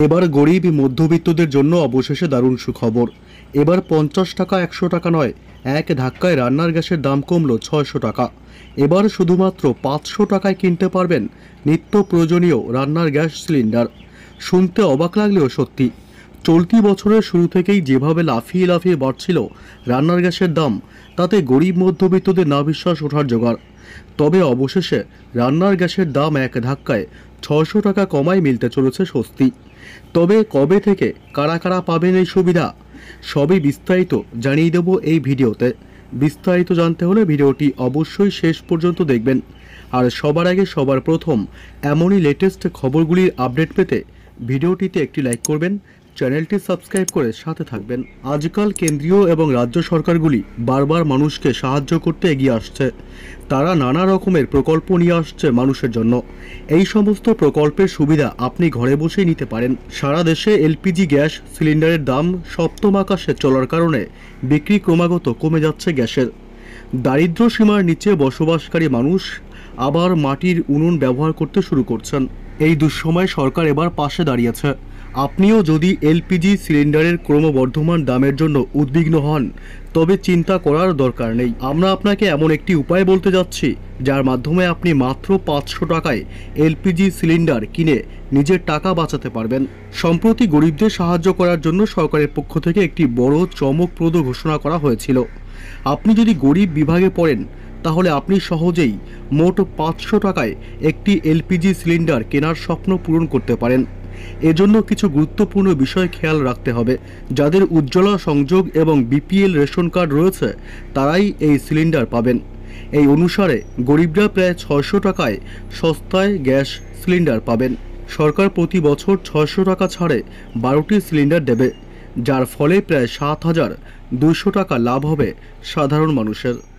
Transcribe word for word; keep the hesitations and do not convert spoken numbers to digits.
এবার গরিব মধ্যবিত্তদের জন্য অবশেষে দারুণ সুখবর। এবার পঞ্চাশ টাকা একশো টাকা নয়, এক ধাক্কায় রান্নার গ্যাসের দাম কমলো ছয়শো টাকা। এবার শুধুমাত্র পাঁচশো টাকায় কিনতে পারবেন নিত্য প্রয়োজনীয় রান্নার গ্যাস সিলিন্ডার। শুনতে অবাক লাগলেও সত্যি, চলতি বছরের শুরু থেকেই যেভাবে লাফিয়ে লাফিয়ে বাড়ছিল রান্নার গ্যাসের দাম, তাতে গরিব মধ্যবিত্তদের না বিশ্বাস ওঠার জোগাড়। তবে অবশেষে রান্নার গ্যাসের দাম এক ধাক্কায় ছয়শো টাকা কমায় মিলতে চলেছে স্বস্তি। তবে কবে থেকে কারা কারা পাবেন এই সুবিধা, সবই বিস্তারিত জানিয়ে দেব এই ভিডিওতে। বিস্তারিত জানতে হলে ভিডিওটি অবশ্যই শেষ পর্যন্ত দেখবেন। আর সবার আগে সবার প্রথম এমনই লেটেস্ট খবরগুলির আপডেট পেতে ভিডিওটিতে একটি লাইক করবেন, চ্যানেলটি সাবস্ক্রাইব করে সাথে থাকবেন। আজকাল কেন্দ্রীয় এবং রাজ্য সরকারগুলি বারবার মানুষকে সাহায্য করতে এগিয়ে আসছে। তারা নানা রকমের প্রকল্প নিয়ে আসছে মানুষের জন্য। এই সমস্ত প্রকল্পের সুবিধা আপনি ঘরে বসেই নিতে পারেন। সারা দেশে এলপিজি গ্যাস সিলিন্ডারের দাম সপ্তম আকাশে চলার কারণে বিক্রি ক্রমাগত কমে যাচ্ছে গ্যাসের। দারিদ্র সীমার নিচে বসবাসকারী মানুষ আবার মাটির উনুন ব্যবহার করতে শুরু করছেন। এই দুঃসময়ে সরকার এবার পাশে দাঁড়িয়েছে। আপনিও যদি এলপিজি সিলিন্ডারের ক্রমবর্ধমান দামের জন্য উদ্বিগ্ন হন, তবে চিন্তা করার দরকার নেই। আমরা আপনাকে এমন একটি উপায় বলতে যাচ্ছি যার মাধ্যমে আপনি মাত্র পাঁচশো টাকায় এলপিজি সিলিন্ডার কিনে নিজের টাকা বাঁচাতে পারবেন। সম্প্রতি গরিবদের সাহায্য করার জন্য সরকারের পক্ষ থেকে একটি বড় চমকপ্রদ ঘোষণা করা হয়েছিল। আপনি যদি গরিব বিভাগে পড়েন, তাহলে আপনি সহজেই মোট পাঁচশো টাকায় একটি এলপিজি সিলিন্ডার কেনার স্বপ্ন পূরণ করতে পারেন। এজন্য কিছু গুরুত্বপূর্ণ বিষয় খেয়াল রাখতে হবে। যাদের উজ্জ্বলা সংযোগ এবং বিপিএল রেশন কার্ড রয়েছে, তারাই এই সিলিন্ডার পাবেন। এই অনুসারে গরিবরা প্রায় ছয়শো টাকায় সস্তায় গ্যাস সিলিন্ডার পাবেন। সরকার প্রতি বছর ছয়শো টাকা ছাড়ে বারোটি সিলিন্ডার দেবে, যার ফলে প্রায় সাত হাজার দুইশো টাকা লাভ হবে সাধারণ মানুষের।